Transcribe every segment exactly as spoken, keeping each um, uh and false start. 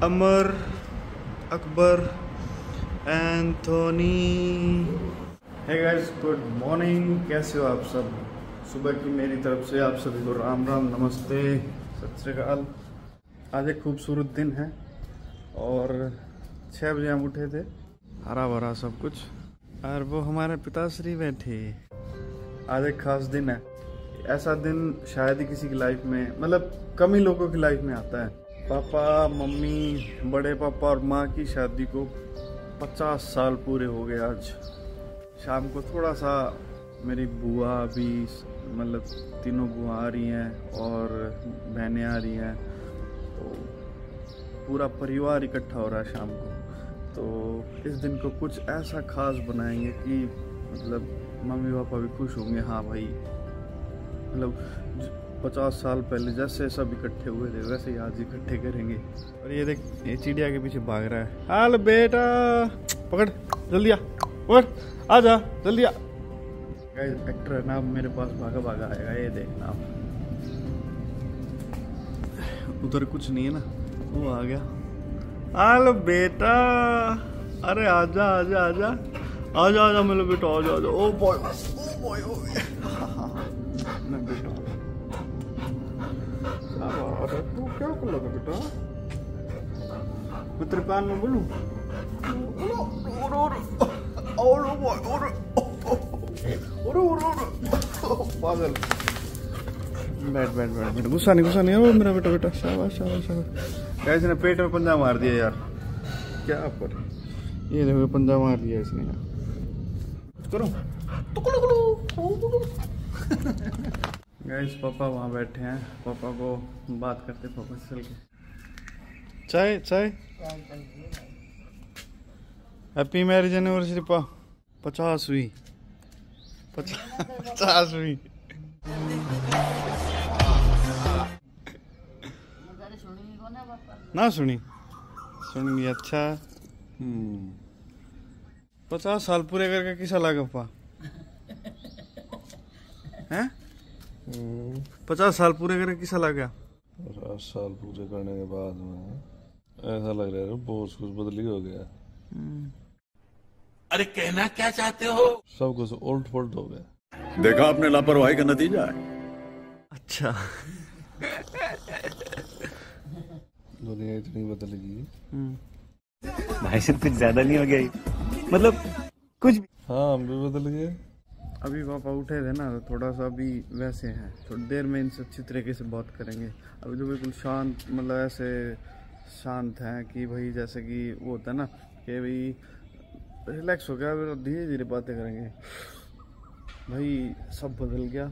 अमर, Akbar, Anthony. Hey guys, good morning. कैसे हो आप सब? सुबह की मेरी तरफ से आप सभी को राम राम, नमस्ते, सत श्री अकाल। आज एक खूबसूरत दिन है और छः बजे हम उठे थे, हरा भरा सब कुछ, और वो हमारे पिताश्री बैठे। आज एक खास दिन है। ऐसा दिन शायद ही किसी की लाइफ में, मतलब कम ही लोगों की लाइफ में आता है। पापा, मम्मी, बड़े पापा और माँ की शादी को पचास साल पूरे हो गए आज। शाम को थोड़ा सा मेरी बुआ भी, मतलब तीनों बुआ आ रही हैं और बहनें आ रही हैं, तो पूरा परिवार इकट्ठा हो रहा है शाम को। तो इस दिन को कुछ ऐसा खास बनाएंगे कि मतलब मम्मी पापा भी खुश होंगे। हाँ भाई, मतलब पचास साल पहले जैसे सब इकट्ठे हुए थे वैसे ही आज इकट्ठे करेंगे। और ये देख, ये चिड़िया के पीछे भाग रहा है। हाल बेटा, पकड़, जल्दी आ, पकड़, आ जा, जल्दी आ। एक्टर है ना, अब मेरे पास भागा भागा आएगा, ये देखना आप। उधर कुछ नहीं है ना, वो आ गया। हाल बेटा, अरे आजा आजा आजा आजा आजा मेरे बेटा, आजा आजा। ओ बॉय, ओ बॉय, ओ मैं बेटा, अरे तू क्या कर लगा बेटा? मैं तेरे कान में बोलूं? पागल। बैठ बैठ बैठ बैठ, गुस्सा नहीं गुस्सा नहीं। ओ मेरा बेटा बेटा, शाबाश शाबाश शाबाश। गाइस ने पेट में पंजा मार दिया यार, क्या पर ये देखो, पंजा मार दिया इसने यार। करो गाइस, पापा वहाँ बैठे हैं, पापा को बात करते पापा से चल के। चाय चाय। हैप्पी मैरिज एनिवर्सरी पा, पचासवीं पचासवीं। ना सुनी सुनी अच्छा। हम्म पचास साल पूरे करके किसा लगा पा हैं? पचास साल पूरे करके किसा लगा? पचास साल पूरे करने के बाद में ऐसा लग रहा है बहुत कुछ बदली हो गया। अरे कहना क्या चाहते हो? सब कुछ उल्ट पुलट हो गया। देखा आपने, लापरवाही का नतीजा है। अच्छा। दुनिया इतनी बदल गई भाई साहब, कुछ ज्यादा नहीं हो गया? मतलब कुछ भी। हाँ, हम भी बदल गए। अभी पापा उठे थे ना, तो थोड़ा सा अभी वैसे हैं। थोड़ी देर में इनसे अच्छी तरीके से बात करेंगे। अभी तो बिल्कुल शांत, मतलब ऐसे शांत हैं कि भाई जैसे कि वो होता है ना कि भाई रिलैक्स हो गया, फिर धीरे धीरे बातें करेंगे। भाई सब बदल गया।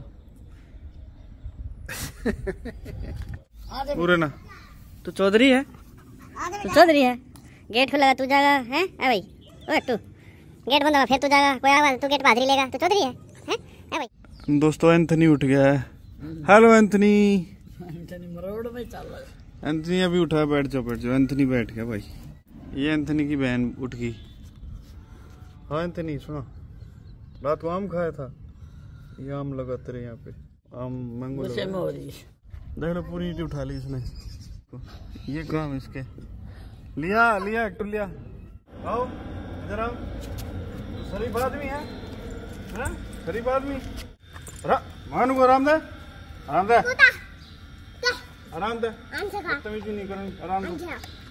पूरे ना तू चौधरी है, तू चौधरी है। गेट खुलेगा तू जागा है? ए भाई, ओ तू गेट बंद होगा फिर तू जागा, कोई आवाज तू गेट हाजिरी लेगा, तू चौधरी है हैं? ए भाई, दोस्तों एंथनी उठ गया है। Hello Anthony. एंथनी मरोड़ में चल रहा है। एंथनी अभी उठा है, बैठ जाओ बैठ जाओ। एंथनी बैठ गया भाई। ये एंथनी की बहन उठ गई। हाँ एंथनी, सुनो, रात को आम खाया था, ये आम लगा तेरे यहाँ पे, आम मैंगो गुस्से में हो रही है। देख लो, पूरी ईंट उठा ली इसने। ये काम इसके लिया लिया एक लिया। आओ इधर आओ, शरीफ आदमी है, शरीफ आदमी। मानू को आराम दे, आराम दे, आराम दे, बदतमीजी नहीं करेंगे, आराम दे।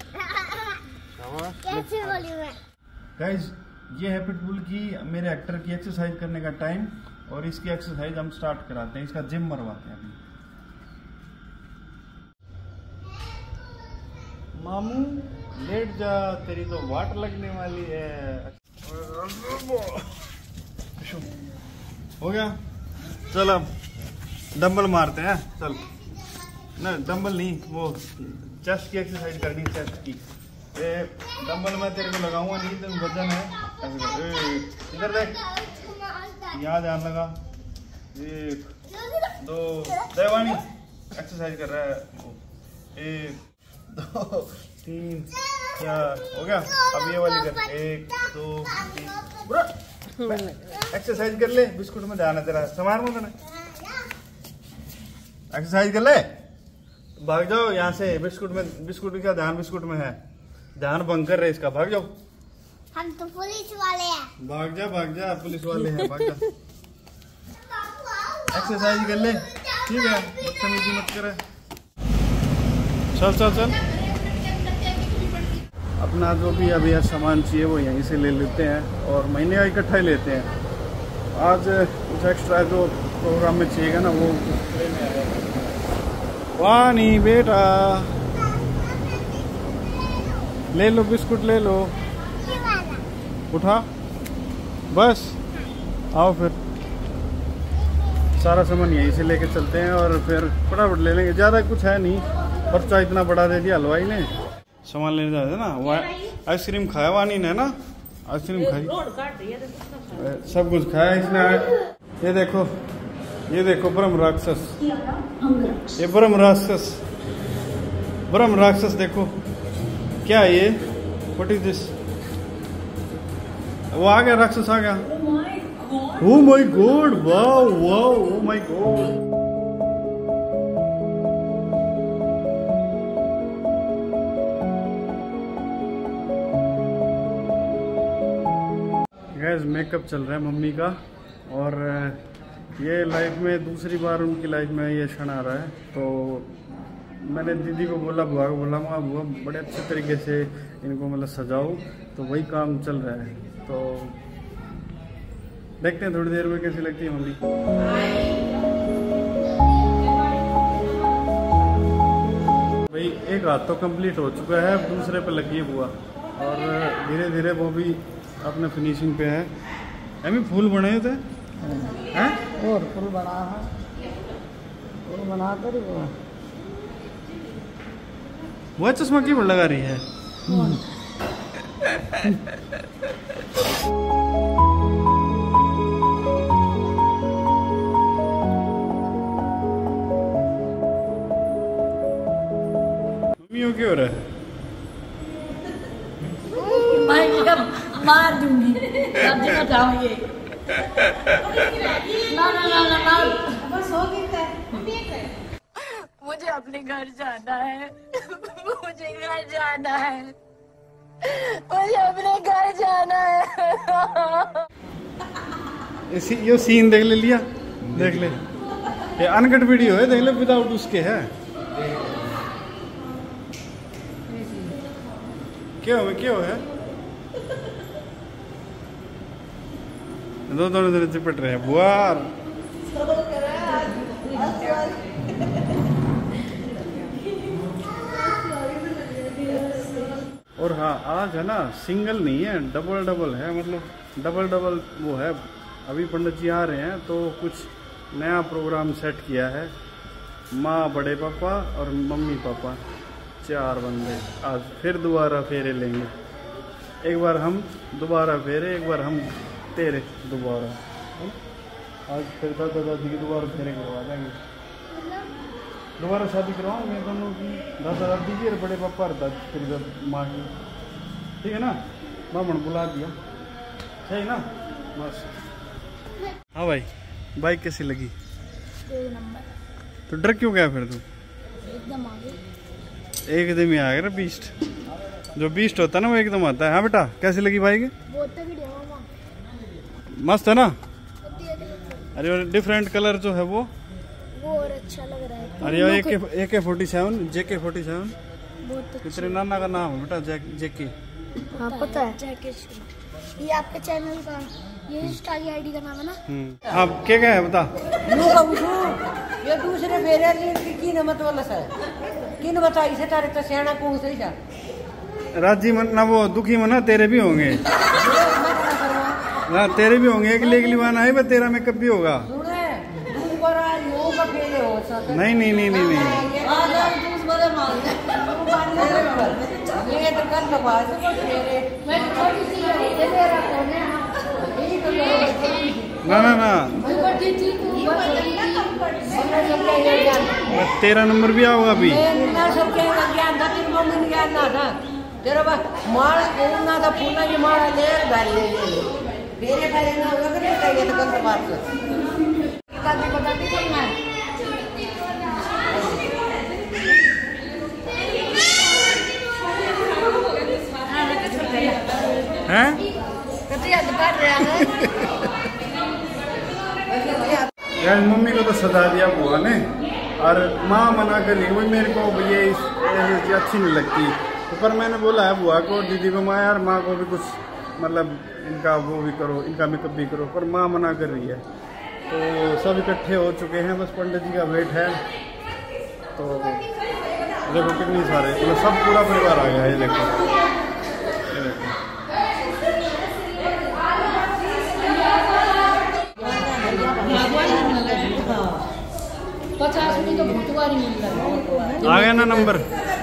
गाइस, ये है पिटबुल की, मेरे एक्टर की एक्सरसाइज करने का टाइम, और इसकी एक्सरसाइज हम स्टार्ट कराते हैं, इसका जिम मरवाते हैं अभी। मामू लेट जा, तेरी तो वाट लगने वाली है। हो गया, चल अब डंबल मारते हैं। चल ना, डंबल नहीं, वो चेस्ट की एक्सरसाइज करनी, चेस्ट की। ए, डंबल मैं तेरे को लगाऊंगा नहीं, तो वजन है। इधर देख, यहाँ ध्यान लगा। एक दो, देवानी एक्सरसाइज कर रहा है। एक दो तीन चार, हो गया। अब ये वाली कर, एक दो तीन। एक्सरसाइज कर ले, बिस्कुट में ध्यान है तेरा, सामान में देना। एक्सरसाइज कर ले, भाग जाओ यहाँ से। बिस्कुट में, बिस्कुट का ध्यान बिस्कुट में है। ध्यान भंग कर रहे इसका, भाग जाओ। हम तो पुलिस वाले हैं। भाग जा भाग जा, पुलिस वाले हैं, भाग जा। एक्सरसाइज कर ले, ठीक है, बदतमीजी मत करे। चल चल चल, अपना जो भी अभी सामान चाहिए वो यहीं से ले लेते हैं और महीने का इकट्ठा ही लेते हैं। आज कुछ एक्स्ट्रा जो प्रोग्राम में चाहिएगा ना वो लेने आए। वानी बेटा ले लो, बिस्कुट ले लो, उठा, बस आओ फिर। सारा सामान यहीं से लेके चलते हैं और फिर फटाफट ले लेंगे। ज़्यादा कुछ है नहीं, पर्चा इतना बड़ा दे दिया हलवाई ने। सामान लेने जाते ना, आइसक्रीम खाया वानी ने ना, आइसक्रीम खाई, सब कुछ खाया इसने। ये देखो, ये देखो ब्रह्म राक्षस, ये ब्रह्म राक्षस, ब्रह्म राक्षस देखो क्या है ये, व्हाट इज दिस? वो आ गया, राक्षस आ गया। Oh my god, wow wow, oh my god. Guys makeup चल रहा है मम्मी का, और ये लाइफ में दूसरी बार उनकी लाइफ में ये क्षण आ रहा है। तो मैंने दीदी को बोला, बुआ को बोला, वहाँ बुआ बड़े अच्छे तरीके से इनको मतलब सजाओ, तो वही काम चल रहा है। तो देखते हैं थोड़ी देर में कैसी लगती है मम्मी। भाई एक हाथ तो कंप्लीट हो चुका है, दूसरे पे लगी है बुआ, और धीरे धीरे वो भी अपने फिनिशिंग पे है। एमी फूल बने थे हैं? और फूल बना है, फूल बना कर वो वो चश्मा क्यों लगा रही है? मम्मी क्यों हो रहा है? मार दूंगी, सब जगह जाऊंगी। ना ना ना ना ना, बस हो गया। मुझे अपने घर जाना है, मुझे घर जाना है, मुझे अपने घर जाना है। इसी यो सीन देख ले लिया, देख ले, ये अनकट वीडियो है, देख ले, विदाउट उसके है। क्यों है क्यों है? दो दोनों दोनों चिपट रहे हैं बुआर। और हाँ, आज है ना सिंगल नहीं है, डबल डबल है, मतलब डबल डबल वो है। अभी पंडित जी आ रहे हैं तो कुछ नया प्रोग्राम सेट किया है। माँ, बड़े पापा और मम्मी पापा, चार बंदे आज फिर दोबारा फेरे लेंगे। एक बार हम दोबारा फेरे, एक बार हम तेरे दोबारा। आज फिर दादा दादी की दोबारा फेरे करवा देंगे, दोबारा शादी करवाऊंगे दोनों की, दादा दादी की और बड़े पापा और दादी फिर माँ की, ठीक है ना? बामण बुला दिया, सही ना? बस। हाँ भाई, बाइक कैसी लगी? एक नंबर। तो डर क्यों गया फिर तू? एकदम आगे, एकदम ही आ गया बीस्ट, जो बीस्ट होता है ना वो एकदम आता है। हाँ बेटा, कैसी लगी बाइक? मस्त है ना? अरे डिफरेंट कलर जो है वो वो और अच्छा लग रहा है। अरे ए के ए के फोर्टी सेवन, जे के फोर्टी सेवन, बहुत अच्छा। तेरे नाना का नाम है बेटा, जे के। हाँ पता है, जैकेट। ये आपके चैनल का, ये इंस्टा की आईडी का नाम है ना? हम्म, आप क्या क्या है बता? ये दूसरे फेरे की की नमत वाला सर, किन बताई से तारे तो सियाना को सही जा। राजी मन ना, वो दुखी मना तेरे भी होंगे ना, तेरे भी होंगे, अगली अगली बार है वह तेरा मेकअप भी होगा। नहीं नहीं नहीं नहीं नहीं ना ना ना, तेरा नंबर भी आओगा अभी। तेरा बस माल कोना दा फूला की माल ले डाल ले मेरे पहले ना होगा कि नहीं तो कल बात कर दादी को दादी करना है। हैं? यार मम्मी को तो सजा दिया बुआ ने और माँ मना कर रही, वही मेरे को ये ऐसी अच्छी नहीं लगती। तो पर मैंने बोला है बुआ को, दीदी को, माँ यार माँ को भी कुछ मतलब इनका वो भी करो, इनका मेकअप भी करो, पर माँ मना कर रही है। तो सब इकट्ठे हो चुके हैं, बस पंडित जी का वेट है। तो देखो कितनी सारे मतलब सब पूरा परिवार आ गया है। ये देखो, ये देखो। पचास में तो भूतवारी मिल रहा आ गया ना नंबर।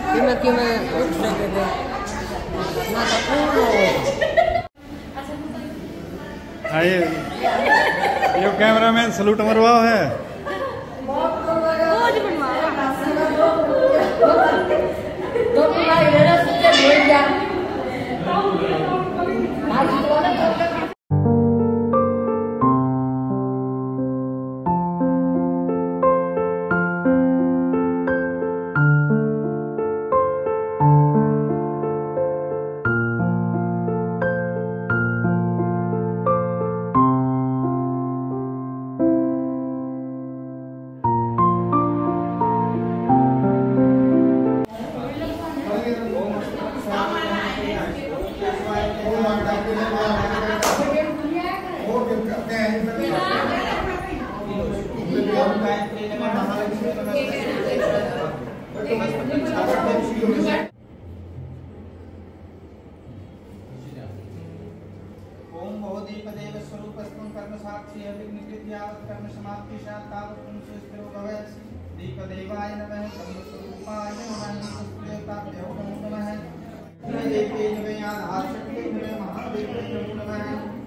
हाँ ये ये कैमरा मैन सलूट मरवाओ है। ओम भवदीपदेव स्वरूपस्तुं कर्म साक्षी अभिनिकृत्यावत् कर्म समाप्ति सात् तावत् पुंसो स्थिरो भवेत्। दीपदेवाय नमः कर्मस्वरूपाय नमः देवताभ्यो नमो नमः। देवे नमः आधारशक्ति नमः महादेवे नमो नमः।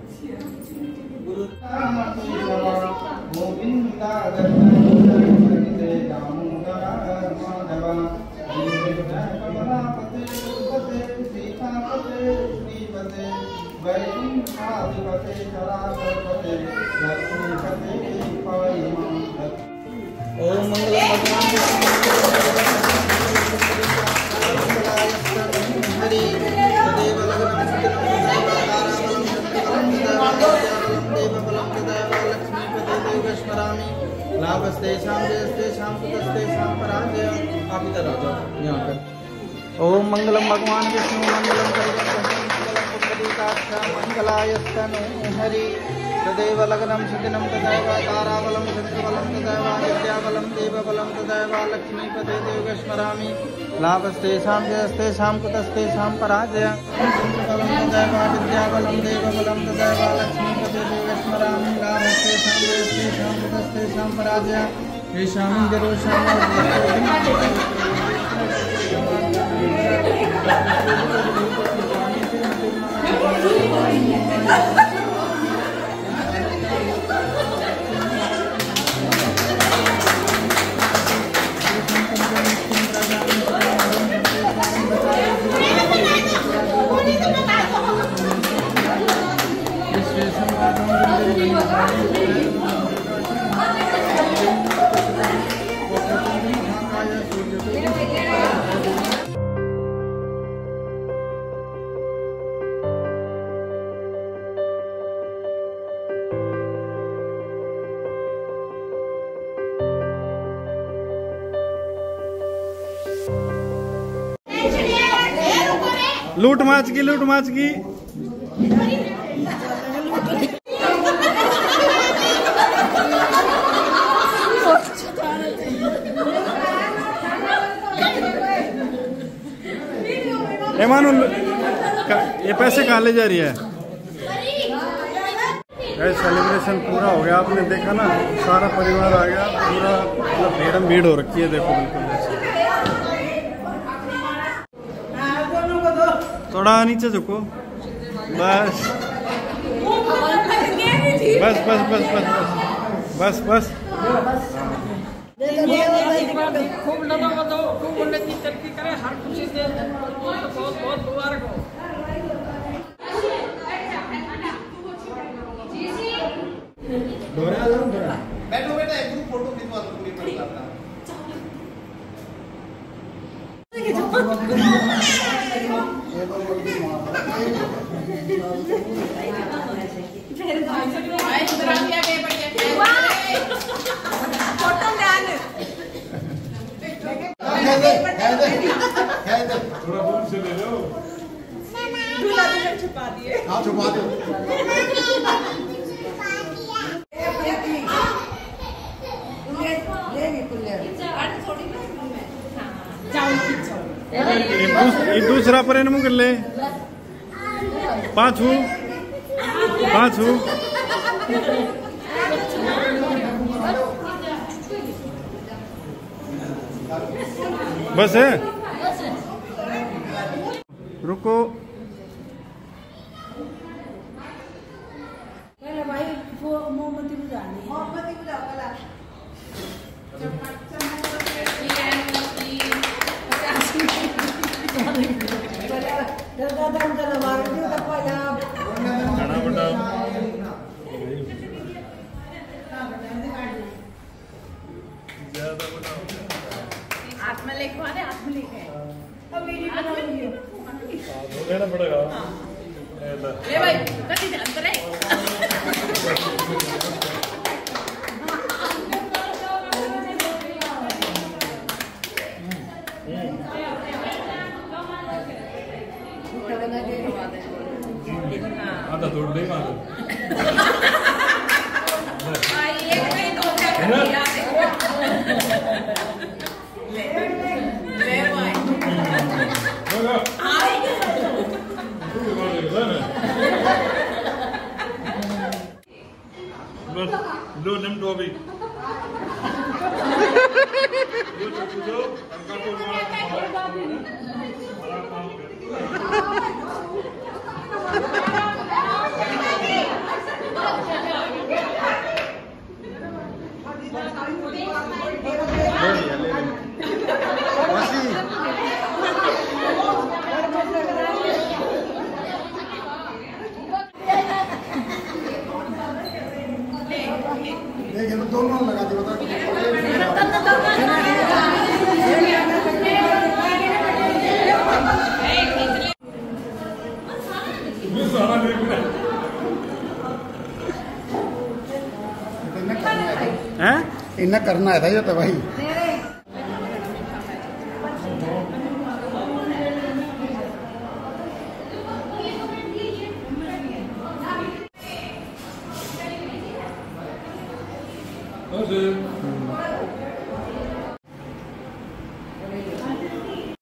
गोविन्दागर्भे दामोदर माधव कमलापते सीतापते श्रीपते वैकुंठाधिपते जलाधरपते लक्ष्मीपते पाहिमां। ओम मंगलम भगवान हरि सदैव लग्नं लक्ष्मीपते देवस्मरामि। लाभस्तेषां जयस्तेषां कुतस्तेषां पराजय। आप इधर आ जाओ यहाँ पर। ओम मंगलम भगवान विष्णु मंगलम मंगलायस्तनु हरि तदेव लग्नं सुदिनं तदैव ताराबलं चन्द्रबलं तदैव विद्याबलं देवबलं तदैव लक्ष्मीपते देवस्मरामि। लाभस्तेषां जयस्तेषां कुतस्तेषां पराजय। चन्द्रबलं तदैव विद्याबलं देवबलं तदैव लक्ष्मीपते देवस्मरामि। लाभस्तेषां जयस्तेषां कुतस्तेषां पराजय। येषां जरोषां लूट माच की लूट माच की एमानुल ये पैसे कहाँ ले जा रही है? सेलिब्रेशन पूरा हो गया, आपने देखा ना, सारा परिवार आ गया, पूरा मतलब भीड़ भीड़ हो रखी है। देखो बिल्कुल थोड़ा नीचे झुको, बस बस बस बस बस बस बस खूब लोगों को दो, खूब उन्नति तरक्की करे, हर खुशी से बहुत बहुत मुबारक हो। बैठो बेटा, एक ग्रुप फोटो खिंचवा दो पूरी परिवार का। ये थोड़ा दूर से ले लो। छुपा दिए। हाँ छुपा दो। ये दूसरा पर मुँह कर ले। पाँच हूँ पाँच हूँ बस है। रुको पहले भाई वो मोमबत्ती बुझानी है। मोमबत्ती बुझाओ पहले। हाथ में लेके आने हाथ में लेके लेना पड़ेगा। ले भाई कति ध्यान करे। आधा तोड़ दे मारो। भाई एक नहीं दो क्या कर दिया ले ले भाई बस दो निम्न अभी दो चुप जाओ अंकल को मार दोनों लगा दो। हैं? इन्हें करना है था ये तो भाई।